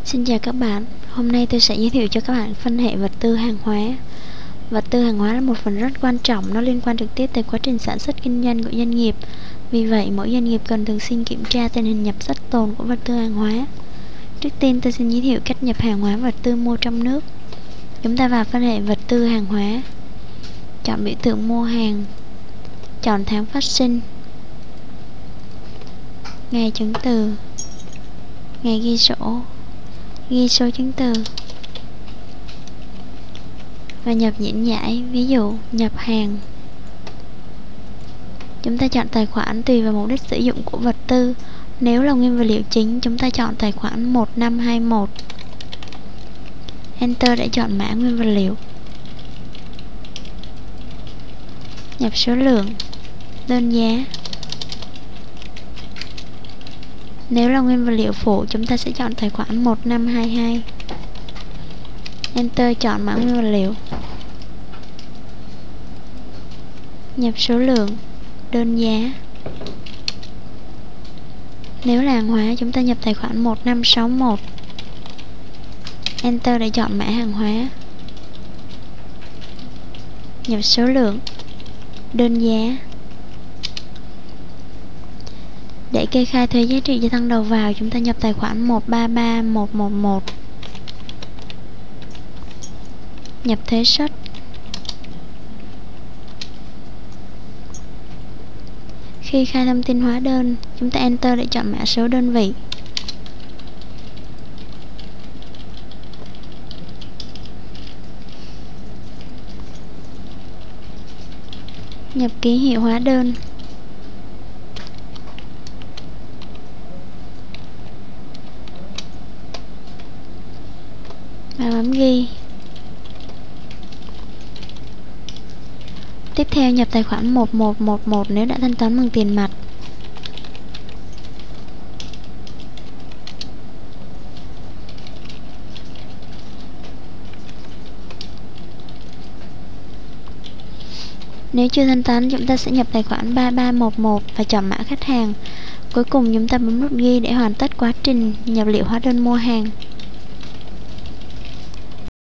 Xin chào các bạn, hôm nay tôi sẽ giới thiệu cho các bạn phân hệ vật tư hàng hóa. Vật tư hàng hóa là một phần rất quan trọng, nó liên quan trực tiếp tới quá trình sản xuất kinh doanh của doanh nghiệp. Vì vậy, mỗi doanh nghiệp cần thường xuyên kiểm tra tình hình nhập xuất tồn của vật tư hàng hóa. Trước tiên tôi xin giới thiệu cách nhập hàng hóa vật tư mua trong nước. Chúng ta vào phân hệ vật tư hàng hóa, chọn biểu tượng mua hàng, chọn tháng phát sinh, ngày chứng từ, ngày ghi sổ, ghi số chứng từ và nhập diễn giải, ví dụ nhập hàng. Chúng ta chọn tài khoản tùy vào mục đích sử dụng của vật tư. Nếu là nguyên vật liệu chính, chúng ta chọn tài khoản 1521. Enter để chọn mã nguyên vật liệu. Nhập số lượng, đơn giá. Nếu là nguyên vật liệu phụ, chúng ta sẽ chọn tài khoản 1522. Enter chọn mã nguyên vật liệu. Nhập số lượng, đơn giá. Nếu là hàng hóa, chúng ta nhập tài khoản 1561. Enter để chọn mã hàng hóa. Nhập số lượng, đơn giá. Để kê khai thuế giá trị gia tăng đầu vào, chúng ta nhập tài khoản 133111. Nhập thuế suất. Khi khai thông tin hóa đơn, chúng ta enter để chọn mã số đơn vị. Nhập ký hiệu hóa đơn. Và bấm ghi. Tiếp theo nhập tài khoản 1111 nếu đã thanh toán bằng tiền mặt. Nếu chưa thanh toán, chúng ta sẽ nhập tài khoản 3311 và chọn mã khách hàng. Cuối cùng chúng ta bấm nút ghi để hoàn tất quá trình nhập liệu hóa đơn mua hàng.